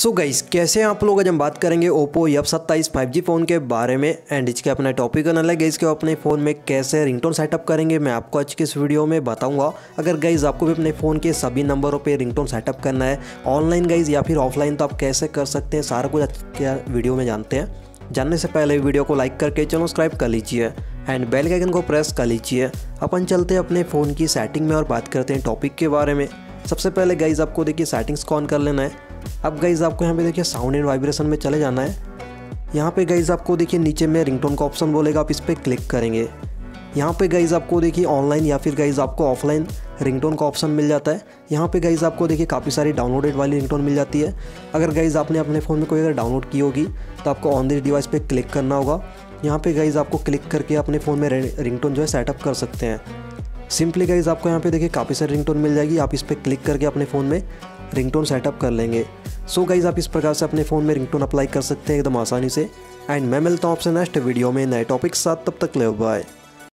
So guys, कैसे हैं आप लोग। आज हम बात करेंगे ओप्पो F27 5G फ़ोन के बारे में एंड इसके अपना टॉपिक अलग है। इसके अपने फ़ोन में कैसे रिंगटोन सेटअप करेंगे मैं आपको आज के इस वीडियो में बताऊंगा। अगर गाइस आपको भी अपने फ़ोन के सभी नंबरों पे रिंगटोन सेटअप करना है ऑनलाइन गाइस या फिर ऑफलाइन, तो आप कैसे कर सकते हैं सारा कुछ आज के वीडियो में जानते हैं। जानने से पहले वीडियो को लाइक करके चैनल सब्सक्राइब कर लीजिए एंड बेल के आइकन को प्रेस कर लीजिए। अपन चलते हैं अपने फ़ोन की सेटिंग में और बात करते हैं टॉपिक के बारे में। सबसे पहले गाइस आपको देखिए सेटिंग्स को ऑन कर लेना है। अब गाइस आपको यहाँ पे देखिए साउंड एंड वाइब्रेशन में चले जाना है। यहाँ पे गाइस आपको देखिए नीचे में रिंगटोन का ऑप्शन बोलेगा, आप इस पर क्लिक करेंगे। यहाँ पे गाइस आपको देखिए ऑनलाइन या फिर गाइस आपको ऑफलाइन रिंगटोन का ऑप्शन मिल जाता है। यहाँ पे गाइस आपको देखिए काफ़ी सारी डाउनलोडेड वाली रिंगटोन मिल जाती है। अगर गाइस आपने अपने फ़ोन में कोई अगर डाउनलोड की होगी तो आपको ऑन दिस डिवाइस पे क्लिक करना होगा। यहाँ पे गाइस आपको क्लिक करके अपने फ़ोन में रिंगटोन जो है सेटअप कर सकते हैं। सिंपली गाइस आपको यहाँ पे देखिए काफ़ी सारी रिंगटोन मिल जाएगी, आप इस पर क्लिक करके अपने फ़ोन में रिंगटोन सेटअप कर लेंगे। सो गाइस आप इस प्रकार से अपने फ़ोन में रिंगटोन अप्लाई कर सकते हैं एकदम आसानी से। एंड मैं मिलता हूँ आपसे नेक्स्ट वीडियो में नए टॉपिक के साथ, तब तक ले बाय।